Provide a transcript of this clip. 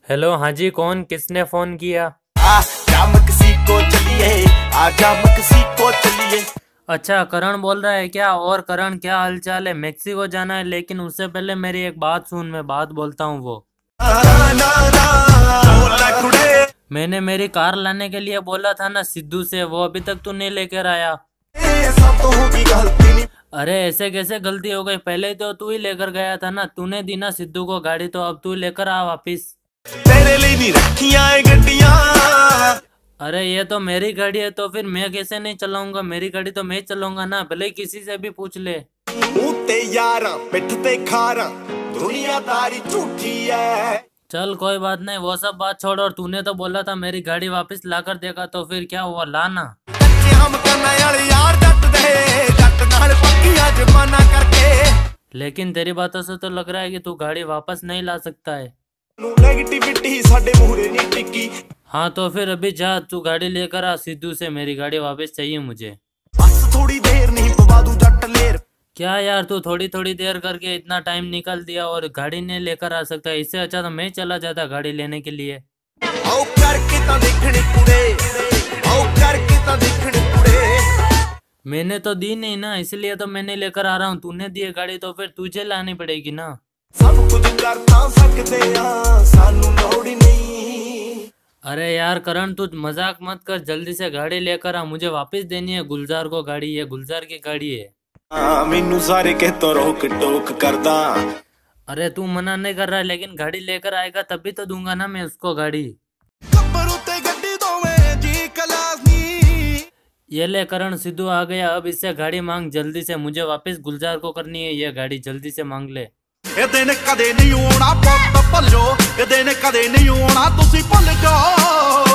Hello, हाँ जी, कौन, किसने फोन किया? आजा मेक्सिको चलिए, आजा मेक्सिको चलिए। अच्छा, करण बोल रहा है क्या? और करण, क्या हालचाल है? मेक्सिको जाना है, लेकिन उससे पहले मेरी एक बात सुन। मैं बात बोलता हूँ वो। मैंने मेरी कार लाने के लिए बोला था ना सिद्धू से, वो अभी तक तू नहीं लेकर आया। अरे ऐसे कैसे गलती हो गई? पहले तो तू ही लेकर गया था ना, तूने दी ना सिद्धू को गाड़ी, तो अब तू लेकर आ वापिस। तेरे लिए नहीं रखियां गड्डियां। अरे ये तो मेरी गाड़ी है, तो फिर मैं कैसे नहीं चलाऊंगा? मेरी गाड़ी तो मैं चलाऊंगा ना, भले ही किसी से भी पूछ ले। ते यारा पिठ ते खारा, दुनियादारी झूठी है। चल कोई बात नहीं, वो सब बात छोड़। और तूने तो बोला था मेरी गाड़ी वापस ला कर देगा, तो फिर क्या हुआ? लाना। लेकिन तेरी बातों से तो लग रहा है कि तू गाड़ी वापस नहीं ला सकता है। हाँ तो फिर अभी जा, तू गाड़ी लेकर आ सिद्धू से, मेरी गाड़ी वापस चाहिए मुझे। थोड़ी देर नहीं पवा दूं जट लेर। क्या यार, तू थोड़ी थोड़ी देर करके इतना टाइम निकाल दिया और गाड़ी नहीं लेकर आ सकता? इससे अच्छा तो मैं चला जाता गाड़ी लेने के लिए। आओ करके ता देखने कुड़े, आओ करके ता देखने कुड़े। मैंने तो दी नहीं ना, इसलिए तो मैंने लेकर आ रहा हूँ। तूने दी है गाड़ी, तो फिर तुझे लानी पड़ेगी ना। सब कुछ कर ता सकते आ, सानू लोड़ ही नहीं। अरे यार करण, तू मजाक मत कर, जल्दी से गाड़ी लेकर आ, मुझे वापस देनी है गुलजार को गाड़ी। ये गुलजार की गाड़ी है। मैनू सारे कह तो रोक टोक करदा। अरे तू मना नहीं कर रहा है, लेकिन गाड़ी लेकर आएगा तभी तो दूंगा ना मैं उसको गाड़ी। ये ले करण, सिद्धू आ गया। अब इससे गाड़ी मांग जल्दी से, मुझे वापस गुलजार को करनी है ये गाड़ी, जल्दी से मांग ले। ਇਹ ਦਿਨ ਕਦੇ ਨਹੀਂ ਆਉਣਾ ਪੁੱਤ ਭੱਲੋ, ਇਹ ਦਿਨ ਕਦੇ ਨਹੀਂ ਆਉਣਾ ਤੁਸੀਂ ਭੁੱਲ ਜਾਓ।